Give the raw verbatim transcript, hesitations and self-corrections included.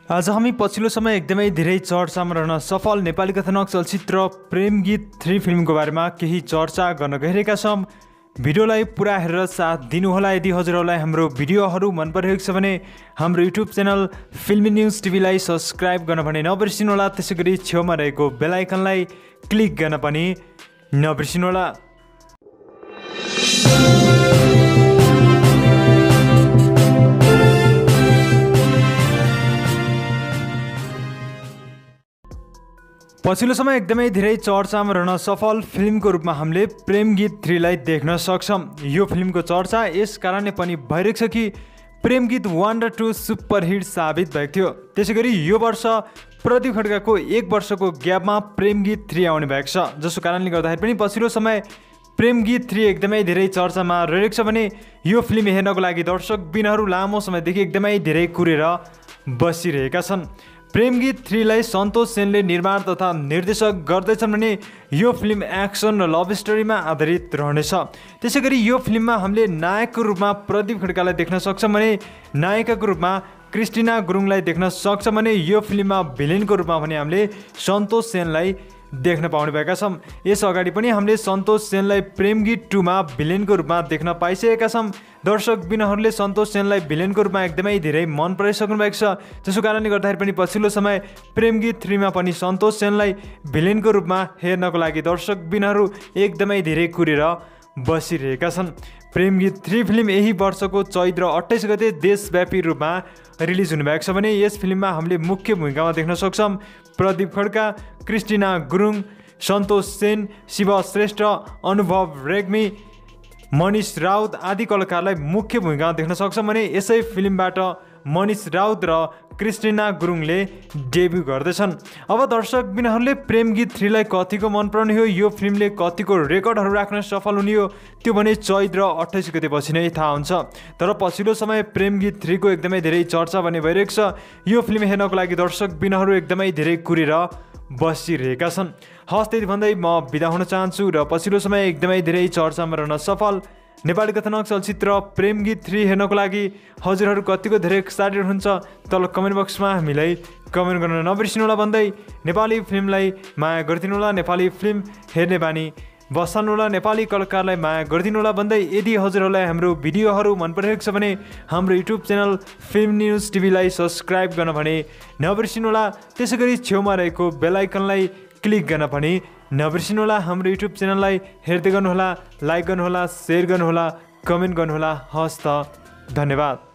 आज हामी पछिल्लो समय एकदमै धेरै चर्चामा रहन सफल नेपाली कथानक चलचित्र प्रेम गीत थ्री फिल्मको बारेमा केही चर्चा गर्न गइरहेका छौँ। भिडियोलाई पुरा हेरेर साथ दिनुहोला। यदि हजुरहरूलाई हाम्रो भिडियोहरू मन परिरहेको छ भने हाम्रो युट्युब च्यानल फिल्मी न्युज टिभीलाई सब्सक्राइब गर्न भने नबिर्सिनुहोला। त्यसै गरी छेउमा रहेको बेल आइकनलाई क्लिक गर्न पनि नबिर्सिनुहोला। पछिल्लो समय एकदमै धेरै चर्चामा रहन सफल फिल्मको रूपमा हामीले प्रेम गीत थ्रीलाई देख्न सक्छौँ। यो फिल्मको चर्चा यस कारणले पनि भइरहेको छ कि प्रेम गीत वान र टू सुपरहिट साबित भएको थियो। त्यसै गरी यो वर्ष प्रदीप खड्काको एक वर्षको ग्यापमा प्रेम गीत थ्री आउने भएको छ, जसको कारणले गर्दाखेरि पनि पछिल्लो समय प्रेम गीत थ्री एकदमै धेरै चर्चामा रहेको छ भने यो फिल्म हेर्नको लागि दर्शकबिनहरू लामो समयदेखि एकदमै धेरै कुरेर बसिरहेका छन्। प्रेम गीत थ्रीलाई सन्तोष सेनले निर्माण तथा निर्देशक गर्दैछन् भने यो फिल्म एक्सन र लभ स्टोरीमा आधारित रहनेछ। त्यसै गरी यो फिल्ममा हामीले नायकको रूपमा प्रदीप खड्कालाई देख्न सक्छौँ भने नायिकाको रूपमा क्रिस्टिना गुरुङलाई देख्न सक्छौँ भने यो फिल्ममा भिलेनको रूपमा भने हामीले सन्तोष सेनलाई देख्न पाउने भएका छौँ। यस अगाडि पनि हामीले सन्तोष सेनलाई प्रेम गीत टूमा भिलेनको रूपमा देख्न पाइसकेका छौँ। दर्शकबिनहरूले सन्तोष सेनलाई भिलेनको रूपमा एकदमै धेरै मन पराइसक्नु भएको छ, जसको कारणले गर्दाखेरि पनि पछिल्लो समय प्रेम गीत थ्रीमा पनि सन्तोष सेनलाई भिलेनको रूपमा हेर्नको लागि दर्शकबिनहरू एकदमै धेरै कुरेर बसिरहेका छन्। प्रेम गीत थ्री फिल्म यही वर्षको चैत्र अट्ठाइस गते देशव्यापी रूपमा रिलिज हुनुभएको छ भने यस फिल्ममा हामीले मुख्य भूमिकामा देख्न सक्छौँ प्रदीप खड्का, क्रिस्टिना गुरुङ, सन्तोष सेन, शिव श्रेष्ठ, अनुभव रेग्मी, मनिष राउत आदि कलाकारलाई मुख्य भूमिकामा देख्न सक्छौँ भने यसै फिल्मबाट मनिष राउत र क्रिस्टिना गुरुङले डेब्यू गर्दैछन्। अब दर्शकबिनहरूले प्रेम गीत थ्रीलाई कतिको मन पराउने हो, यो फिल्मले कतिको रेकर्डहरू राख्न सफल हुने हो, त्यो भने चैत्र अट्ठाइस गतेपछि नै थाहा हुन्छ। तर पछिल्लो समय प्रेम गीत थ्रीको एकदमै धेरै चर्चा भने भइरहेको छ। यो फिल्म हेर्नको लागि दर्शकबिनहरू एकदमै धेरै कुरेर बसिरहेका छन्। हस्, त्यति भन्दै म बिदा हुन चाहन्छु र पछिल्लो समय एकदमै धेरै चर्चामा रहन सफल नेपाली कथानक चलचित्र प्रेम गीत थ्री हेर्नको लागि हजुरहरू कतिको धेरै एक्साइटेड हुन्छ तल कमेन्ट बक्समा हामीलाई कमेन्ट गर्न नबिर्सिनुहोला भन्दै नेपाली फिल्मलाई माया गरिदिनुहोला, नेपाली फिल्म हेर्ने बानी बसाल्नुहोला, नेपाली कलाकारलाई माया गरिदिनुहोला भन्दै यदि हजुरहरूलाई हाम्रो भिडियोहरू मन परिरहेको छ भने हाम्रो युट्युब च्यानल फिल्म न्युज टिभीलाई सब्सक्राइब गर्न भने नबिर्सिनुहोला। त्यसै गरी छेउमा रहेको बेल आइकनलाई क्लिक गर्न पनि नबिर्सिनुहोला। हाम्रो युट्युब च्यानललाई हेर्दै गर्नुहोला, लाइक गर्नुहोला, सेयर गर्नुहोला, कमेन्ट गर्नुहोला। हस् त, धन्यवाद।